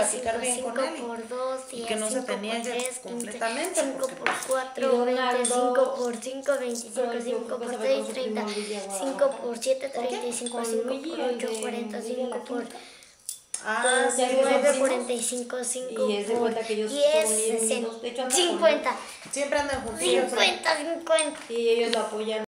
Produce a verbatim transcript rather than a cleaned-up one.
platicar bien con él. cinco por dos, y que no se tenía completamente. cinco por cuatro, veinte, cinco por cinco, veinticinco, cinco por seis, treinta, cinco por siete, treinta y cinco, cinco por ocho, cuarenta, cinco por Ah, sí, nueve, cuarenta y cinco, cinco por diez, sesenta, cincuenta. Siempre andan juntos. cincuenta, cincuenta. Y ellos lo apoyan.